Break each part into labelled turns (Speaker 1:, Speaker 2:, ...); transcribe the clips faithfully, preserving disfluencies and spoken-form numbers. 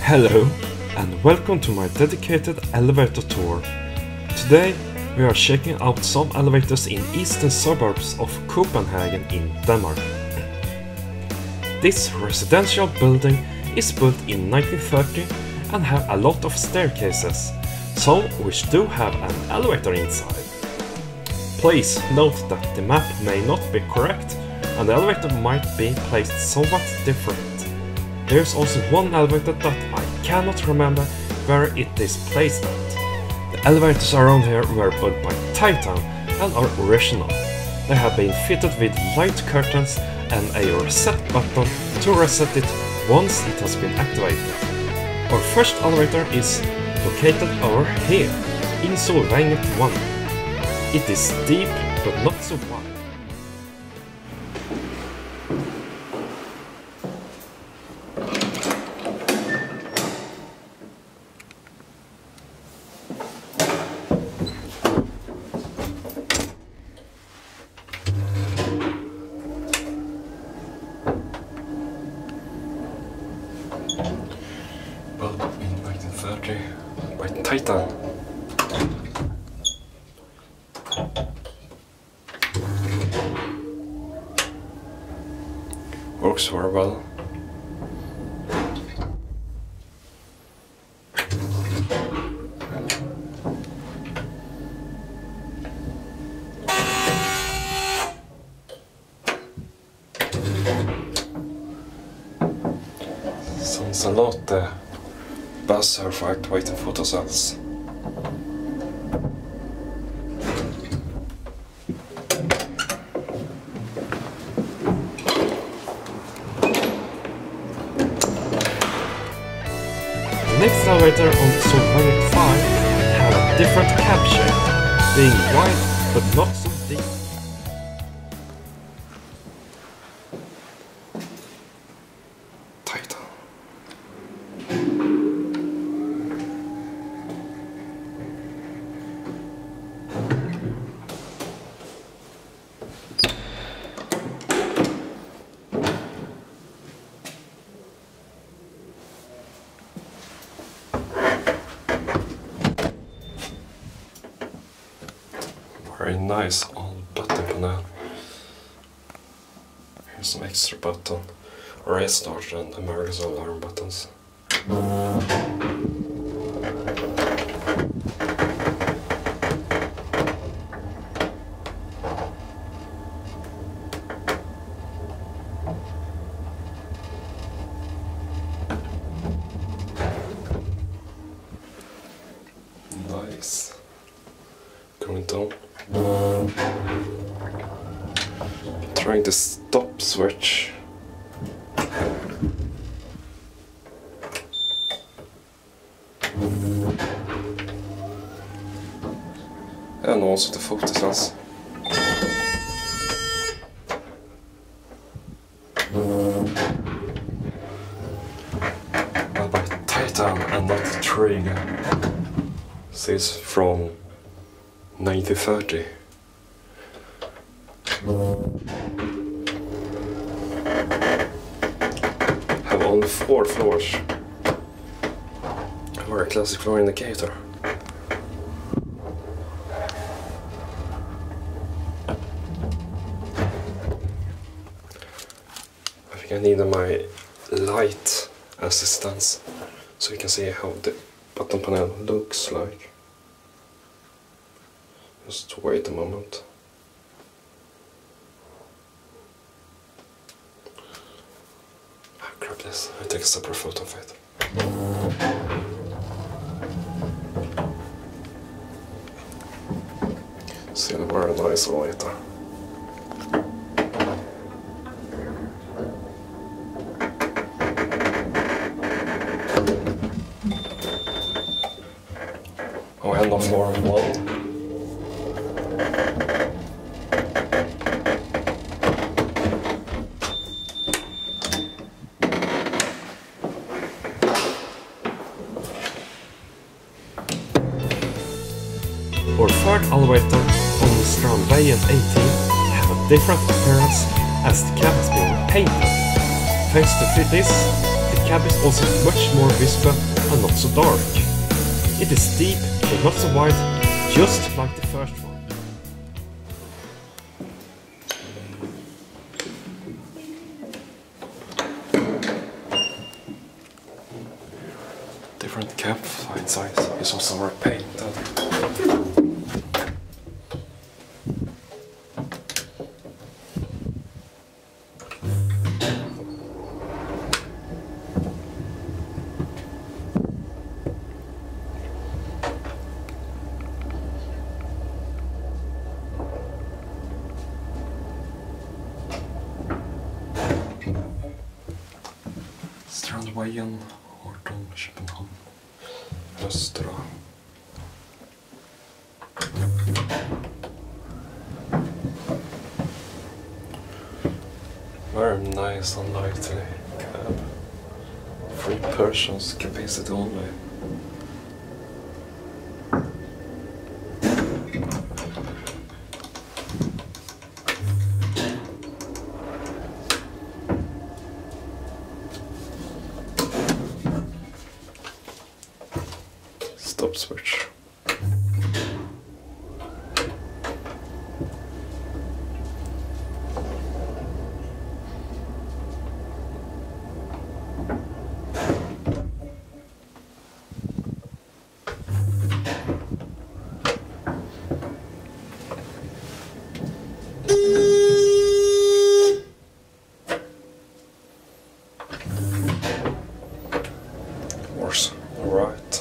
Speaker 1: Hello, and welcome to my dedicated elevator tour. Today we are checking out some elevators in eastern suburbs of Copenhagen in Denmark. This residential building is built in nineteen thirty and have a lot of staircases, some which do have an elevator inside. Please note that the map may not be correct and the elevator might be placed somewhat different. There's also one elevator that I cannot remember where it is placed at. The elevators around here were built by Titan and are original. They have been fitted with light curtains and a reset button to reset it once it has been activated. Our first elevator is located over here, in Solvänget one. It is deep but not so wide. Built in nineteen thirty by Titan. Works very well. Sounds a lot the bus are for activating photocells. The next elevator on Solvänget five have a different cab shape, being wide but not so deep. Titan. Very nice old button panel. Here's some extra button, restart and emergency alarm buttons. Nice. Going down. Trying to stop switch. And also the photocells. Well, by Titan and not Trig. This is from nineteen thirty. Have only four floors. Very classic floor indicator. I think I need my light assistance so you can see how the button panel looks like. Just wait a moment. Ah, grab this. I take a separate photo of it. Still a very nice elevator. Oh, and on floor one. Our third elevator on Strandvägen eighteen have a different appearance as the cab has been painted. Thanks to this, the cab is also much more visible and not so dark. It is deep but not so wide, just like the first one. Different cab size is also repainted. Strandveien, arton, Köpenhamn, Östra. Very nice and lively cab. Three persons capacity only. Stop switch. Horse, right.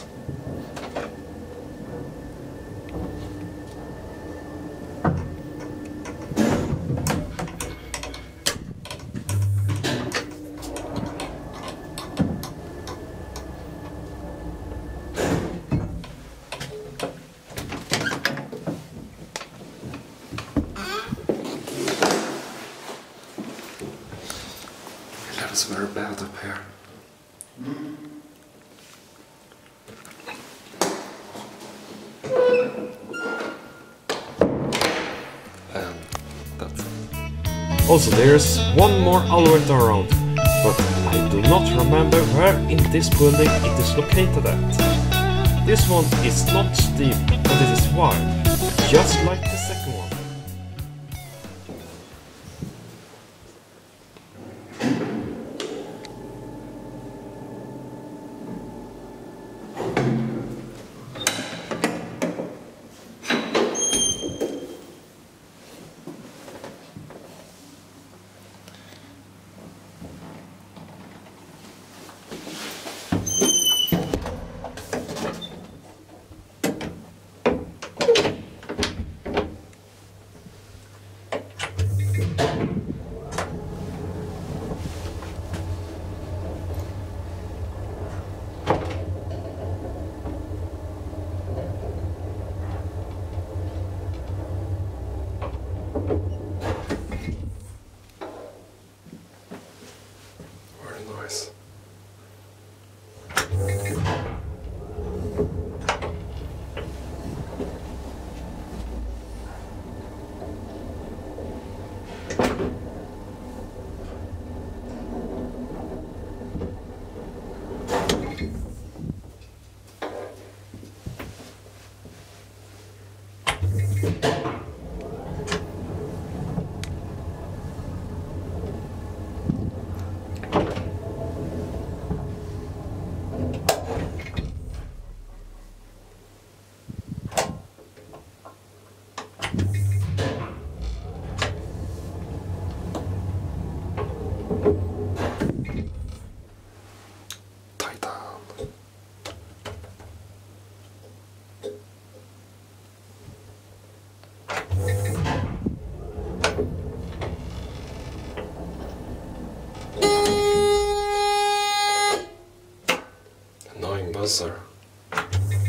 Speaker 1: It's very bad up here. And that's it. Also, there's one more elevator around, but I do not remember where in this building it is located at. This one is not steep, but it is wide, just like the second one. Nice. Annoying buzzer.